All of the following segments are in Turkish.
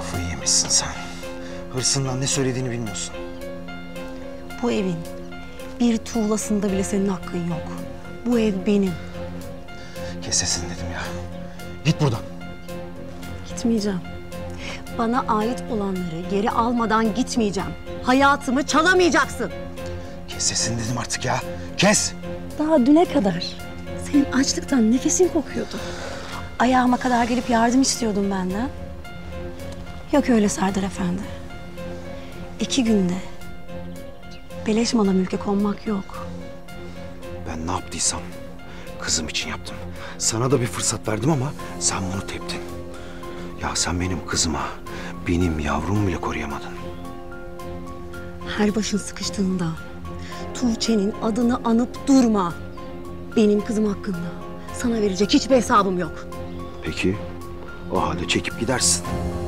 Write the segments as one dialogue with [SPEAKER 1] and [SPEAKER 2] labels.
[SPEAKER 1] Kafayı yemişsin sen. Hırsından ne söylediğini bilmiyorsun.
[SPEAKER 2] Bu evin bir tuğlasında bile senin hakkın yok. Bu ev benim.
[SPEAKER 1] Kes sesini dedim ya. Git buradan.
[SPEAKER 2] Gitmeyeceğim. Bana ait olanları geri almadan gitmeyeceğim. Hayatımı çalamayacaksın.
[SPEAKER 1] Kes sesini dedim artık ya. Kes.
[SPEAKER 2] Daha düne kadar senin açlıktan nefesin kokuyordu. Ayağıma kadar gelip yardım istiyordun benden. Yok öyle Serdar Efendi. 2 günde beleş mala mülke konmak yok.
[SPEAKER 1] Ben ne yaptıysam kızım için yaptım. Sana da bir fırsat verdim ama sen bunu teptin. Ya sen benim kızıma, benim yavrumu bile koruyamadın.
[SPEAKER 2] Her başın sıkıştığında Tuğçe'nin adını anıp durma. Benim kızım hakkında sana verecek hiçbir hesabım yok.
[SPEAKER 1] Peki, o halde çekip gidersin.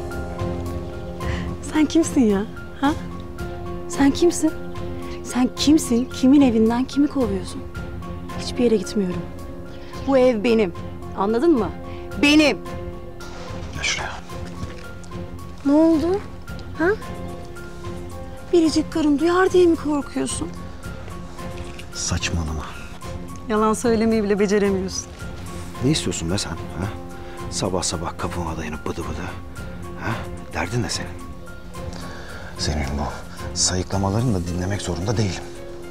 [SPEAKER 2] Sen kimsin ya? Ha? Sen kimsin? Sen kimsin? Kimin evinden kimi kovuyorsun? Hiçbir yere gitmiyorum. Bu ev benim. Anladın mı? Benim.
[SPEAKER 1] Gel şuraya.
[SPEAKER 2] Ne oldu? Ha? Biricik karın duyar diye mi korkuyorsun?
[SPEAKER 1] Saçmalama.
[SPEAKER 2] Yalan söylemeyi bile beceremiyorsun.
[SPEAKER 1] Ne istiyorsun be sen? Ha? Sabah sabah kapıma dayanıp bıdı bıdı. Ha? Derdin ne senin? Senin bu sayıklamalarını da dinlemek zorunda değilim.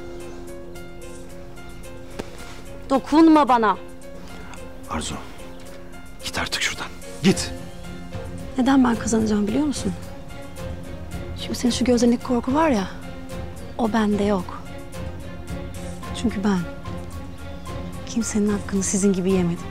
[SPEAKER 2] Dokunma bana.
[SPEAKER 1] Arzu, git artık şuradan. Git.
[SPEAKER 2] Neden ben kazanacağım biliyor musun? Çünkü senin şu gözlerindeki korku var ya, o bende yok. Çünkü ben kimsenin hakkını sizin gibi yemedim.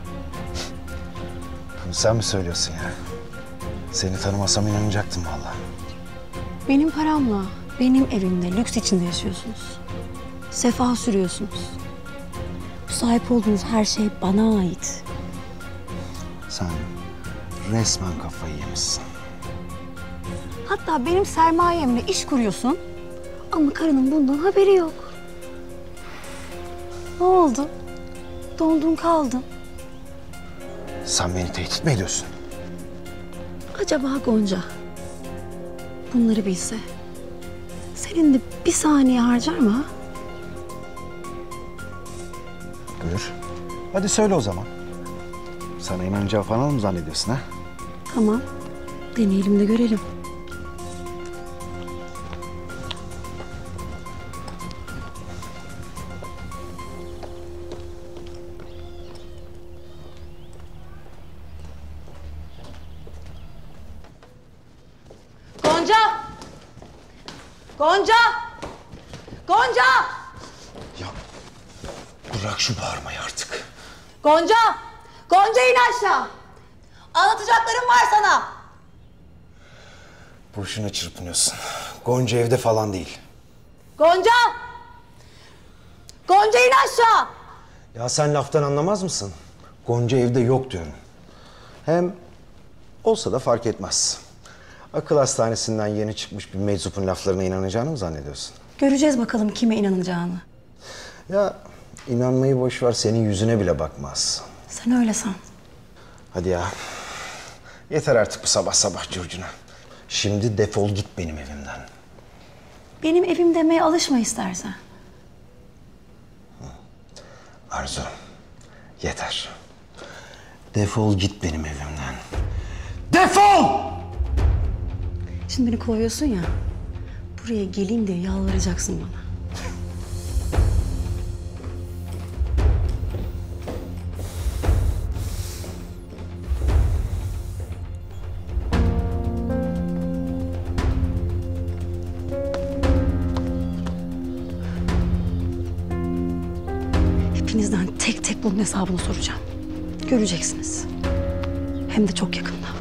[SPEAKER 1] Bunu sen mi söylüyorsun ya? Seni tanımasam inanacaktım vallahi.
[SPEAKER 2] Benim paramla, benim evimde lüks içinde yaşıyorsunuz. Sefa sürüyorsunuz. Bu sahip olduğunuz her şey bana ait.
[SPEAKER 1] Sen resmen kafayı yemişsin.
[SPEAKER 2] Hatta benim sermayemle iş kuruyorsun ama karının bundan haberi yok. Ne oldu? Dondun kaldın.
[SPEAKER 1] Sen beni tehdit mi ediyorsun?
[SPEAKER 2] Acaba Gonca bunları bilse senin de bir saniye harcar mı? Ha?
[SPEAKER 1] Buyur. Hadi söyle o zaman. Sana inanacağı falan mı zannediyorsun ha?
[SPEAKER 2] Tamam. Deneyelim de görelim. Gonca! Gonca! Gonca!
[SPEAKER 1] Ya bırak şu bağırmayı artık.
[SPEAKER 2] Gonca! Gonca in aşağı! Anlatacaklarım var sana.
[SPEAKER 1] Boşuna çırpınıyorsun. Gonca evde falan değil.
[SPEAKER 2] Gonca! Gonca in aşağı!
[SPEAKER 1] Ya sen laftan anlamaz mısın? Gonca evde yok diyorum. Hem olsa da fark etmez. Akıl hastanesinden yeni çıkmış bir meczupun laflarına inanacağını mı zannediyorsun?
[SPEAKER 2] Göreceğiz bakalım kime inanacağını.
[SPEAKER 1] Ya inanmayı boş ver, senin yüzüne bile bakmaz.
[SPEAKER 2] Sen öyle san.
[SPEAKER 1] Hadi ya. Yeter artık bu sabah sabah curcuna. Şimdi defol git benim evimden.
[SPEAKER 2] Benim evim demeye alışma istersen.
[SPEAKER 1] Arzu, yeter. Defol git benim evimden. Defol!
[SPEAKER 2] Şimdi beni kovuyorsun ya. Buraya geleyim diye yalvaracaksın bana. Hepinizden tek tek bunun hesabını soracağım. Göreceksiniz. Hem de çok yakında.